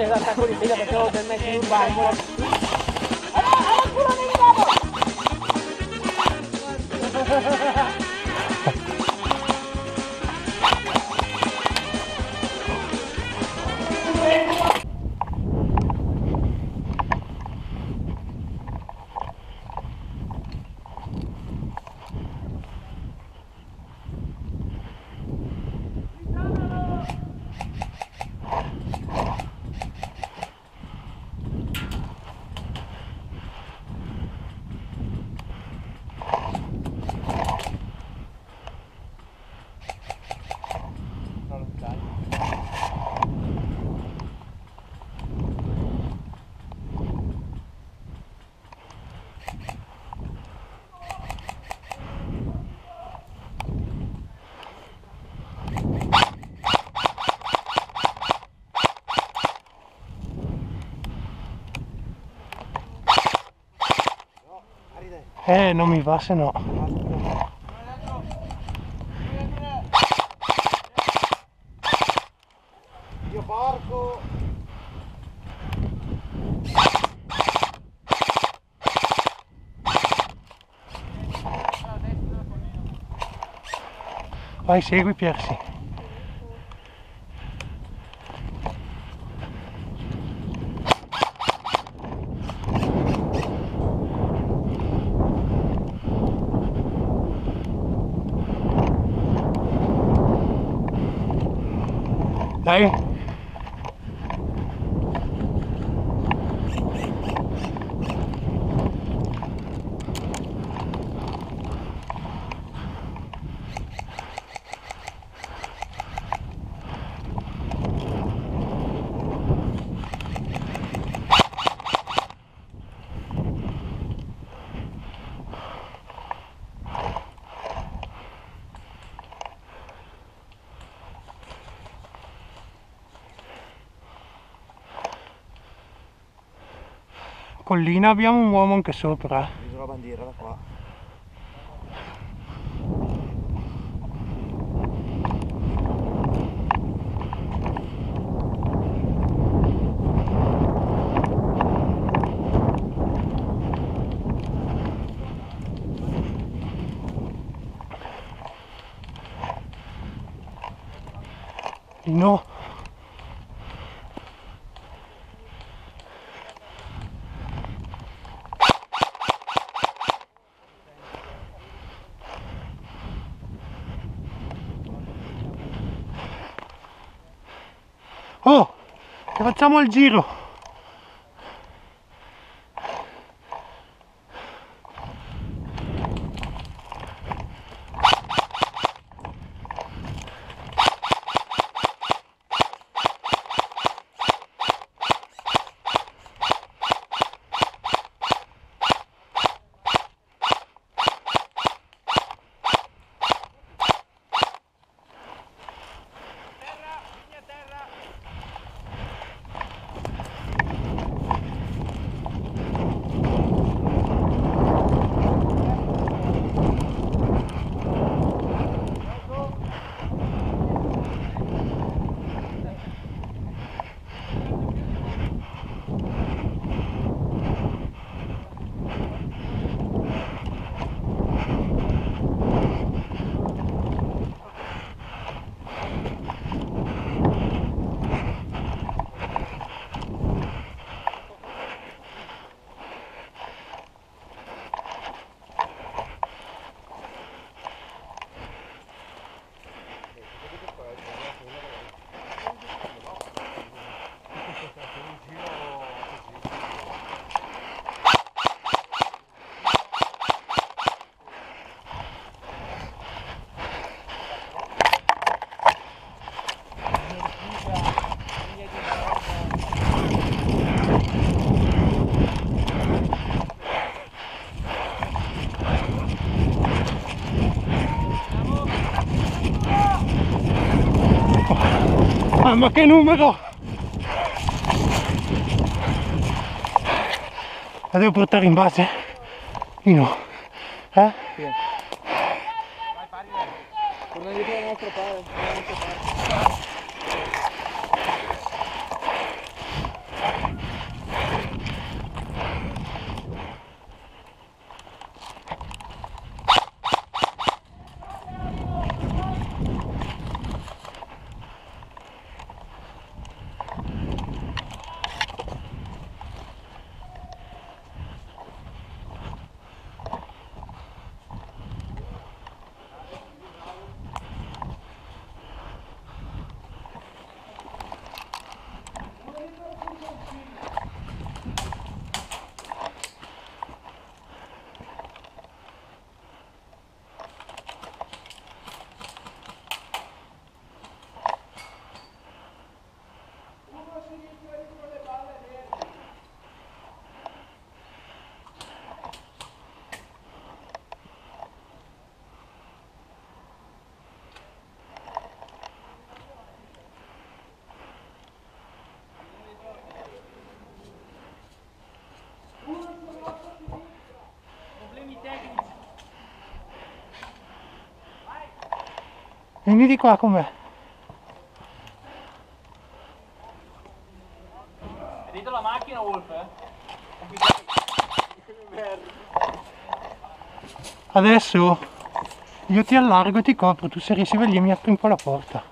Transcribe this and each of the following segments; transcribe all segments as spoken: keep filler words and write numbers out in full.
che l'attacco di fila perché ho del metro in un banco. Allora, allora, culo mi Eh, non mi va se no. Io porco! Vai, segui Piersi. Dai. Collina abbiamo un uomo anche sopra. Vedo la bandiera da qua. No. Oh, che facciamo il giro. Mamma che numero! La devo portare in base? Io. Eh? Sì. Vai, pari. Torna dietro al nostro padre. Vieni di qua con me. Hai dentro la macchina, Wolf? Eh? Adesso io ti allargo e ti copro, tu se riesci lì mi apri un po' la porta.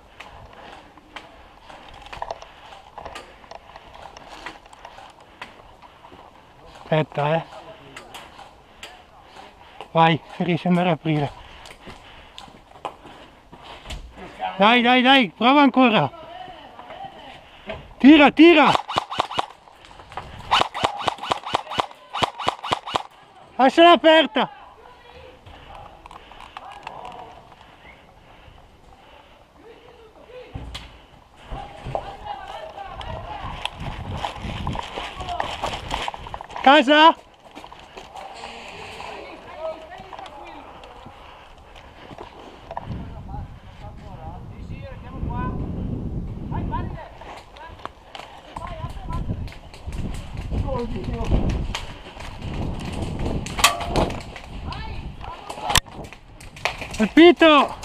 Aspetta, eh. Vai, se riesci ad andare a aprire. Dai, dai, dai, prova ancora. Tira, tira. Lasciala aperta. Casa? Colpito!